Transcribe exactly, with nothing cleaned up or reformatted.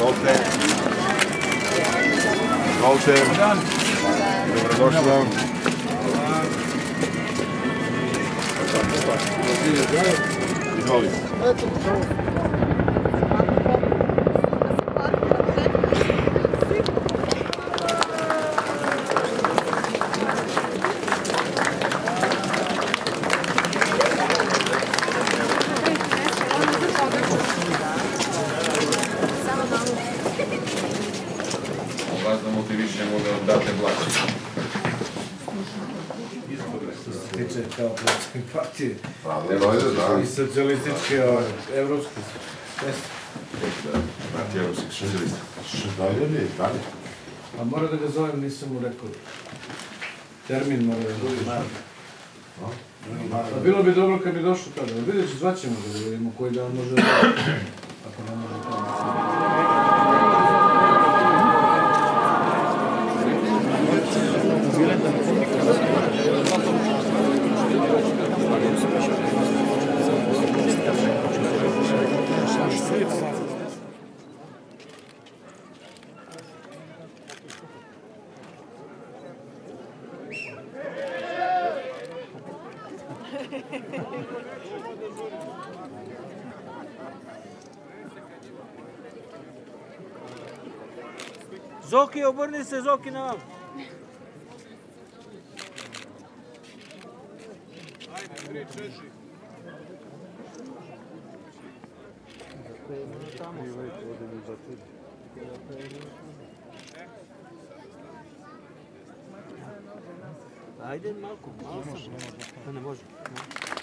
Izvolite. Izvolite. Dobrodošli vam. Izvolite. Vas da motivišemo da date glas. Što se tiče kao predsjednik partije i socijalističke, evropske. Partija evropskih socijalista. Dalje li je? Dalje? A mora da ga zovem, nisam mu rekao. Termin mora da zovem. Bilo bi dobro kad bi došao tada. Vidjet ću, zvaćemo da vidimo koji dan može da... Ako ne može da... Zoki, obrni se, Zoki, na vam. Ajde, tri, četiri. Ajde, malko, malo sam. Ne može.